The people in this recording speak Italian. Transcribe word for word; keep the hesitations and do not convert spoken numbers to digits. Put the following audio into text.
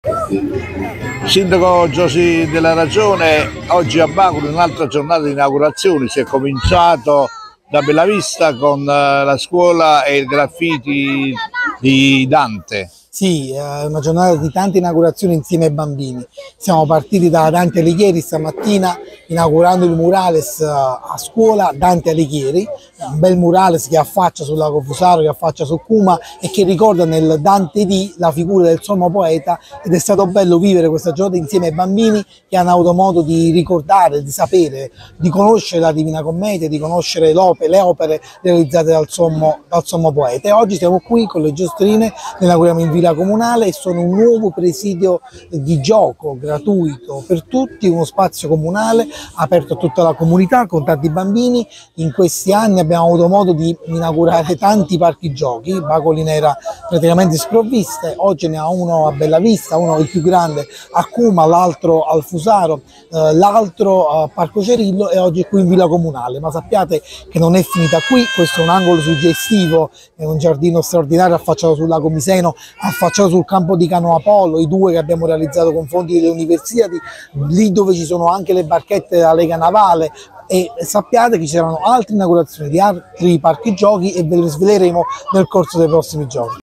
Sindaco Giosi della Ragione, oggi a Bacoli un'altra giornata di inaugurazioni, si è cominciato da Bellavista con la scuola e il graffiti di Dante. Sì, è una giornata di tante inaugurazioni insieme ai bambini. Siamo partiti da Dante Alighieri stamattina inaugurando il murales a scuola Dante Alighieri, un bel murales che affaccia sul lago Fusaro, che affaccia su Cuma e che ricorda nel Dante di la figura del sommo poeta, ed è stato bello vivere questa giornata insieme ai bambini che hanno avuto modo di ricordare, di sapere, di conoscere la Divina Commedia, di conoscere le opere realizzate dal sommo, dal sommo poeta. E oggi siamo qui con le giostrine, le inauguriamo in Villa Comunale e sono un nuovo presidio di gioco gratuito per tutti, uno spazio comunale aperto a tutta la comunità con tanti bambini. In questi anni abbiamo avuto modo di inaugurare tanti parchi giochi, Bacoli ne era praticamente sprovviste, oggi ne ha uno a Bellavista, uno il più grande a Cuma, l'altro al Fusaro, eh, l'altro a Parco Cerillo e oggi è qui in Villa Comunale. Ma sappiate che non è finita qui, questo è un angolo suggestivo, è un giardino straordinario affacciato sul lago Miseno, affacciato sul campo di Canoa Polo, i due che abbiamo realizzato con fondi delle università, lì dove ci sono anche le barchette della Lega Navale. E sappiate che ci saranno altre inaugurazioni di altri parchi giochi e ve le sveleremo nel corso dei prossimi giorni.